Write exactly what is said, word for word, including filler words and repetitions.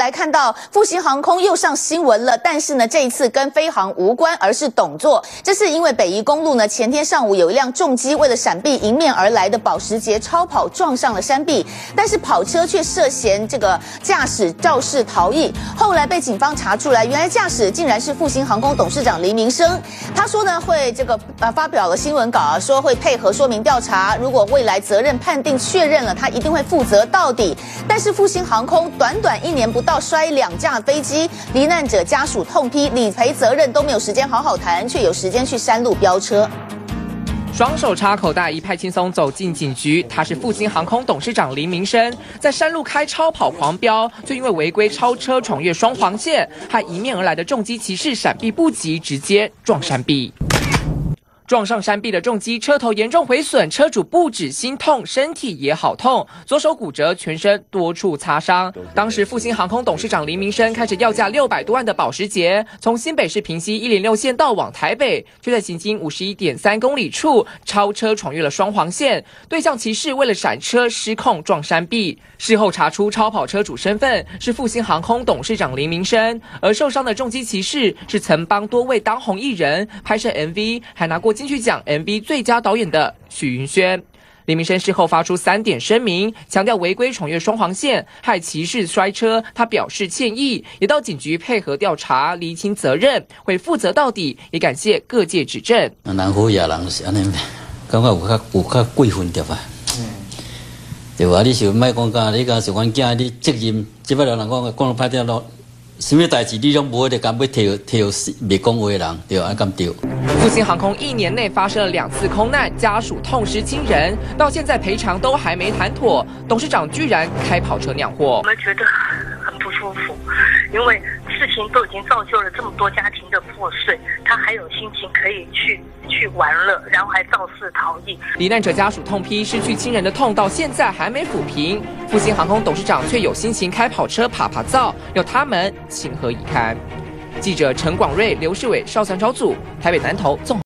来看到复兴航空又上新闻了，但是呢，这一次跟飞航无关，而是董座。这是因为北宜公路呢，前天上午有一辆重机为了闪避迎面而来的保时捷超跑撞上了山壁，但是跑车却涉嫌这个驾驶肇事逃逸。后来被警方查出来，原来驾驶竟然是复兴航空董事长黎明生。他说呢，会这个呃发表了新闻稿啊，说会配合说明调查，如果未来责任判定确认了，他一定会负责到底。但是复兴航空短短一年不到摔两架飞机，罹难者家属痛批理赔责任都没有时间好好谈，却有时间去山路飙车。 双手插口袋，一派轻松走进警局。他是复兴航空董事长黎明生，在山路开超跑狂飙，就因为违规超车闯越双黄线，害迎面而来的重机骑士闪避不及，直接撞山壁。撞上山壁的重机，车头严重毁损，车主不止心痛，身体也好痛，左手骨折，全身多处擦伤。当时复兴航空董事长黎明生开着要价六百多万的保时捷，从新北市平溪一零六线道往台北，却在行经五十一点三公里处超车闯越了双黄线，对向骑士为了闪车失控撞山壁。事后查出超跑车主身份是复兴航空董事长黎明生，而受伤的重机骑士是曾帮多位当红艺人拍摄 M V， 还拿过金曲奖 M V 最佳导演的许云轩。黎明生事后发出三点声明，强调违规闯越双黄线害骑士摔车，他表示歉意，也到警局配合调查，厘清责任，会负责到底，也感谢各界指正。 人好野人是安尼，感觉有较有较过分点吧？嗯，对啊，你想莫讲讲，你讲是阮囝，你责任，即摆人讲讲讲歹听咯。什么代志你拢无得敢要提提未讲话的人，对啊，敢对。 复兴航空一年内发生了两次空难，家属痛失亲人，到现在赔偿都还没谈妥，董事长居然开跑车酿祸。 我们觉得很不舒服，因为事情都已经造就了这么多家庭的破碎，他还有心情可以去去玩乐，然后还肇事逃逸。 罹难者家属痛批失去亲人的痛到现在还没抚平，复兴航空董事长却有心情开跑车爬爬灶，要他们情何以堪？记者陈广瑞、刘世伟、邵三朝组台北南投综合。